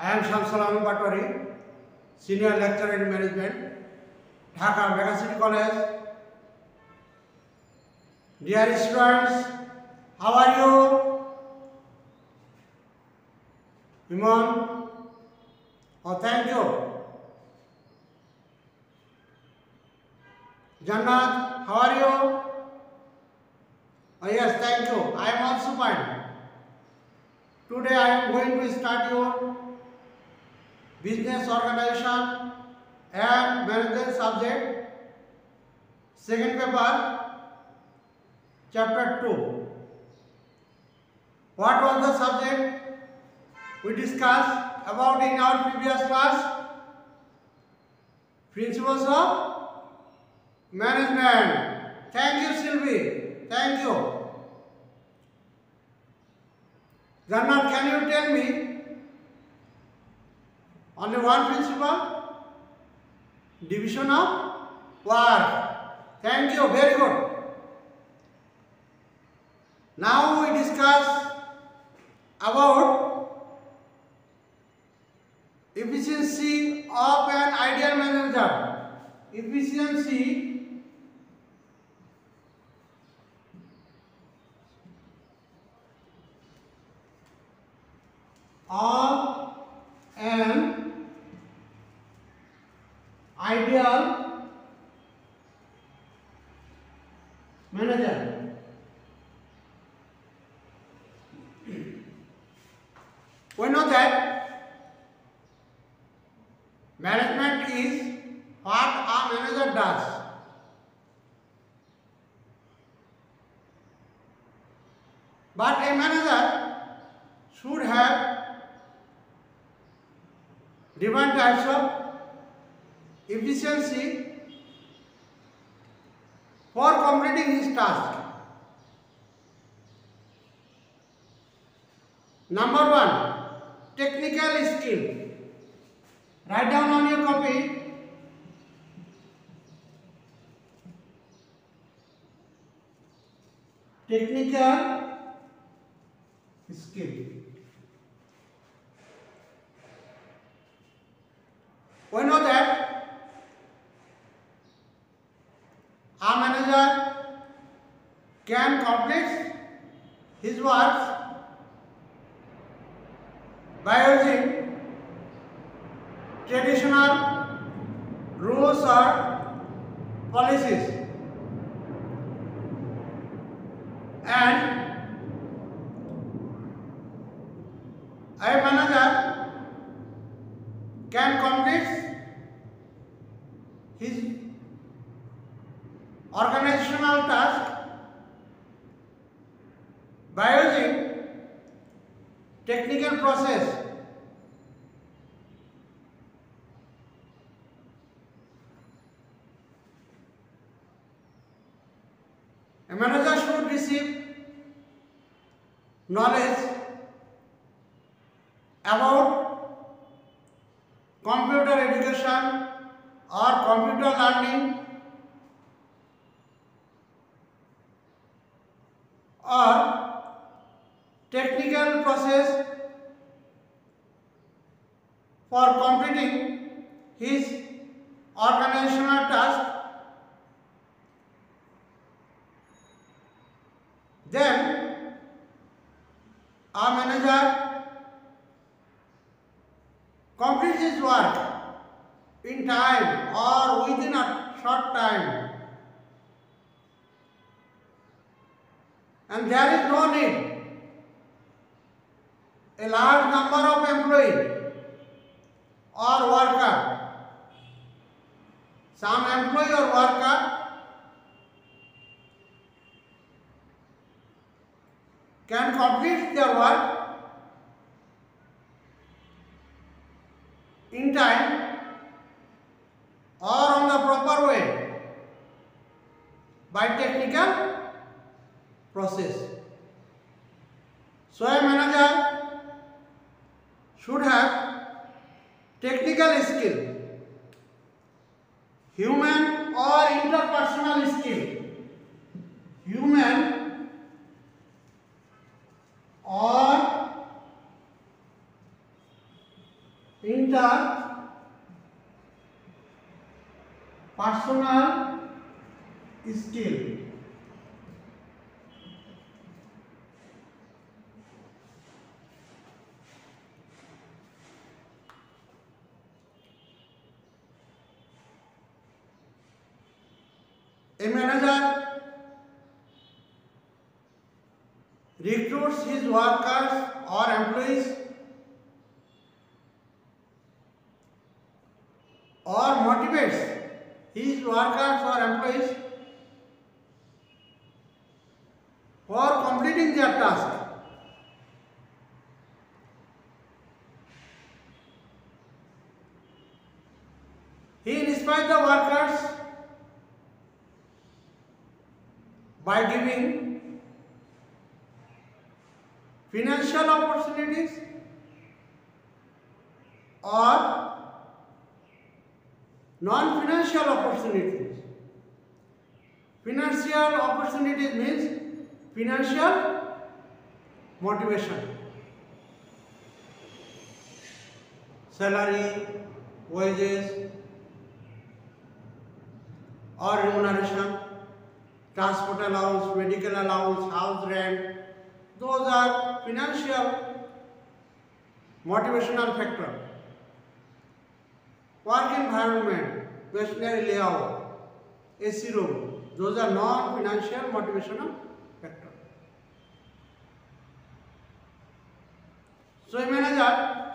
I am Shamsul Patwari, Senior Lecturer in Management, Dhaka Mega City College. Dear students, how are you? Imam? Oh, thank you. Jannat, how are you? Oh, yes, thank you. I am also fine. Today I am going to start your business organization and management subject, second paper, chapter 2. What was the subject we discussed about in our previous class? Principles of management. Thank you, Sylvie. Thank you. Jannat, can you tell me only one principle? Division of work. Thank you. Very good. Now we discuss about efficiency of an ideal manager. Efficiency of an ideal manager. We know that management is what a manager does. But a manager should have different types of efficiency for completing his task. Number one, technical skill. Write down on your copy. Technical skill. We know that a manager can complete his works by using traditional rules or policies, and a manager can complete his organizational task by using technical process. A manager should receive knowledge about computer education or computer learning or technical process for completing his organizational task. Then a manager completes his work in time or within a short time, and there is no need a large number of employees or worker. Some employee or worker can complete their work in time or on the proper way by technical process. So a manager should have technical skill, human or interpersonal skill, human or interpersonal skill. A manager recruits his workers or employees or motivates his workers or employees for completing their task. He inspires the workers by giving financial opportunities or non-financial opportunities. Financial opportunities means financial motivation, salary, wages or remuneration, transport allowance, medical allowance, house rent. Those are financial motivational factors. Work environment, machinery layout, AC room, those are non-financial motivational factors. So a manager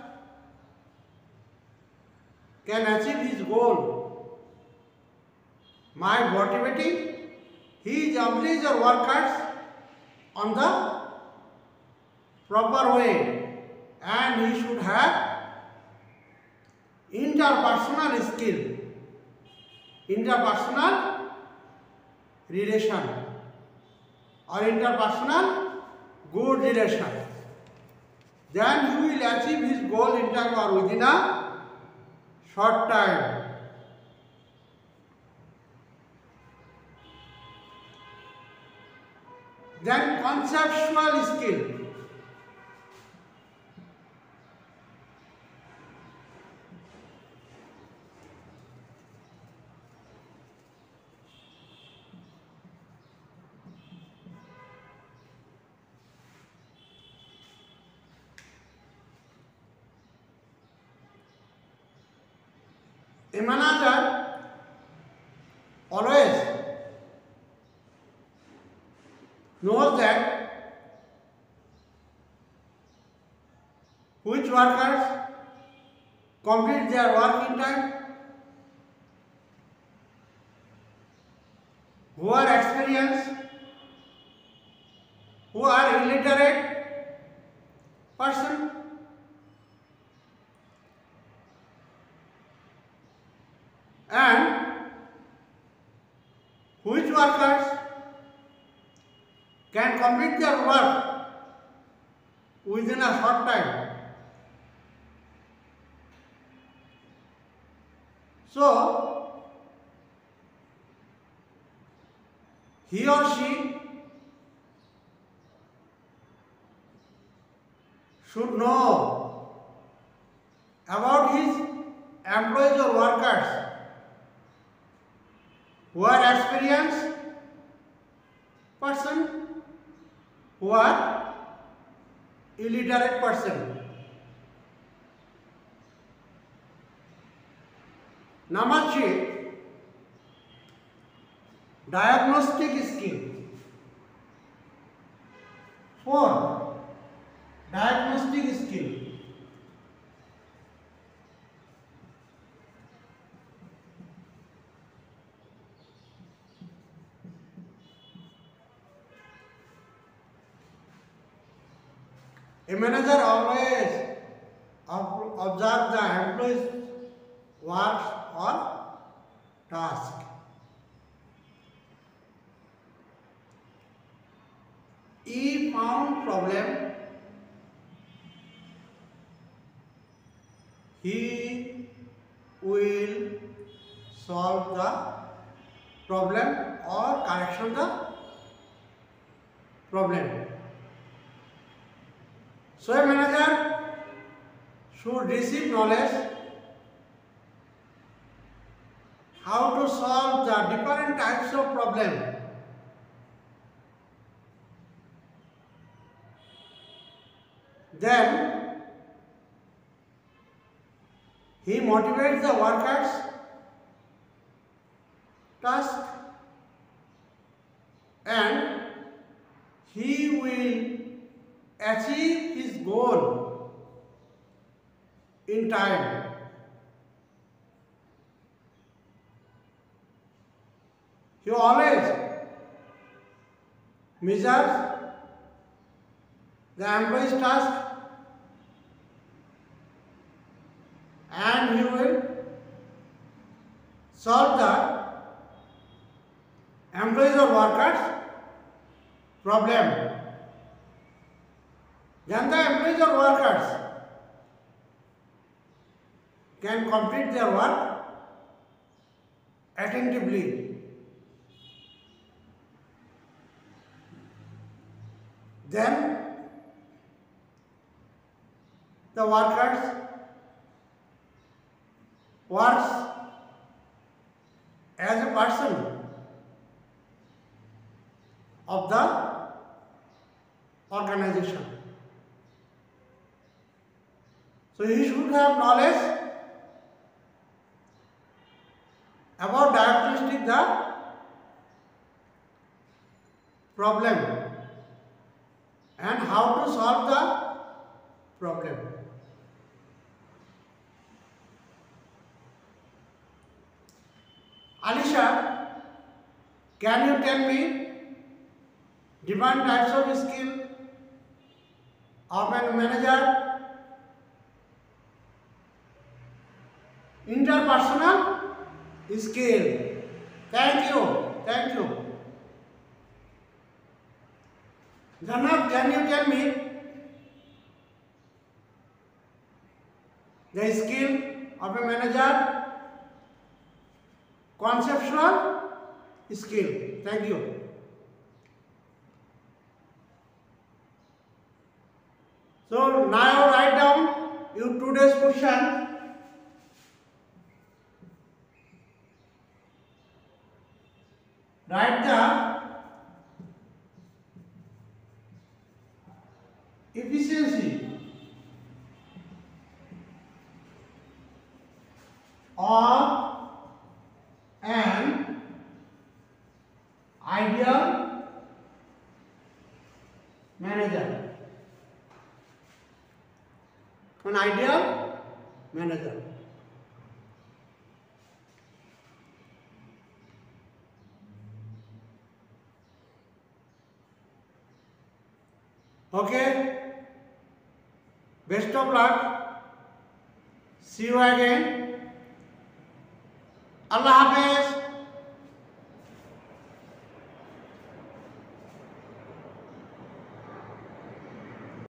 can achieve his goal by motivating his employees or workers on the proper way, and he should have interpersonal skill, interpersonal relation or interpersonal good relation. Then he will achieve his goal in time or within a short time. Then conceptual skill. A manager always knows that which workers complete their work in time, who are experienced, who are illiterate person, and which workers can complete their work within a short time. So, he or she should know about his employees or workers who are experienced person, who are illiterate person. Number 3, diagnostic skill. 4, diagnostic skill. A manager always observes the employee's work or task. If found problem, he will solve the problem or correction the problem. So a manager should receive knowledge how to solve the different types of problem. Then he motivates the workers task and he will achieve his goal in time. He always measures the employee's task and he will solve the employees or workers problem. Then the employees or workers can complete their work attentively. Then the workers works as a person of the organization. So he should have knowledge about diagnostic the problem and how to solve the problem. Alisha, can you tell me different types of skill of a manager? Interpersonal skill. Thank you. Thank you. Janab, can you tell me the skill of a manager? Conceptual skill. Thank you. So now write down your today's question. Write the efficiency of an ideal manager. An ideal manager. Okay. Best of luck. See you again. Allah Hafiz.